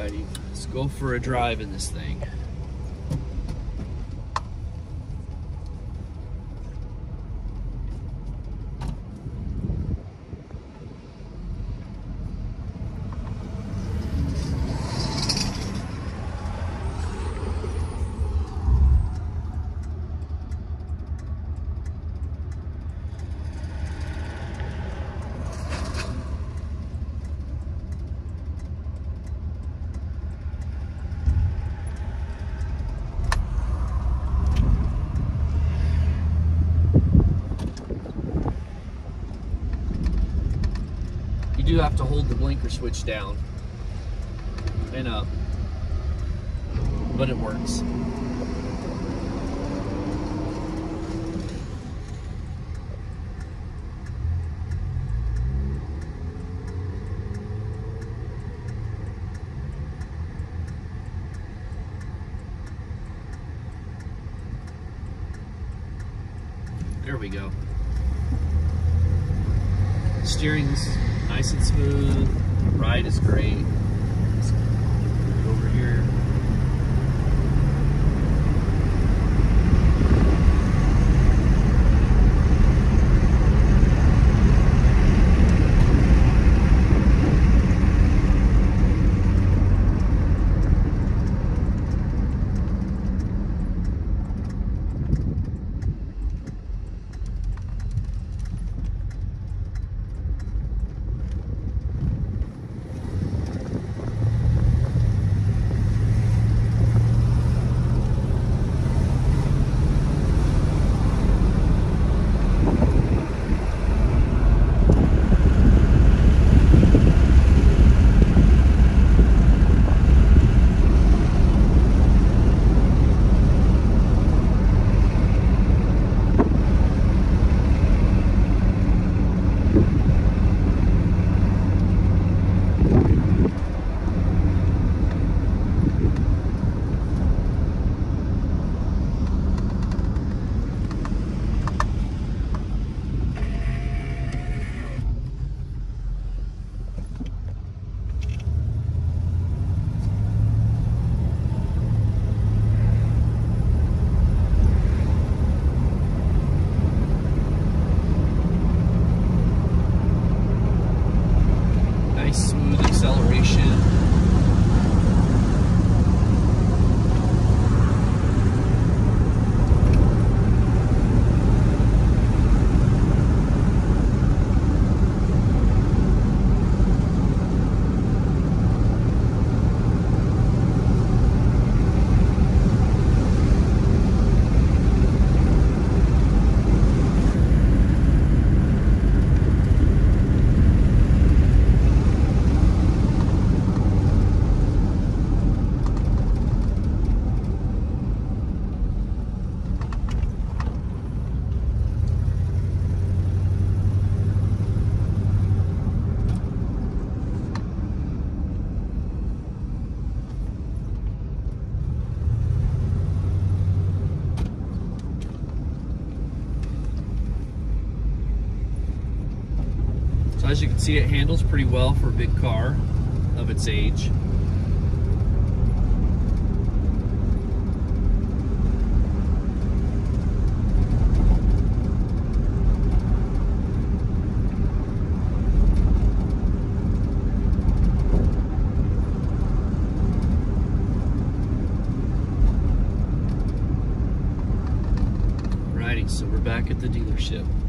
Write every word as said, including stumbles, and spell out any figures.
Alrighty, let's go for a drive in this thing. You do have to hold the blinker switch down and up, but it works. There we go. Steering's nice and smooth. Ride is great. Let's move it over here. Nice smooth acceleration. As you can see, it handles pretty well for a big car of its age. Alrighty, so we're back at the dealership.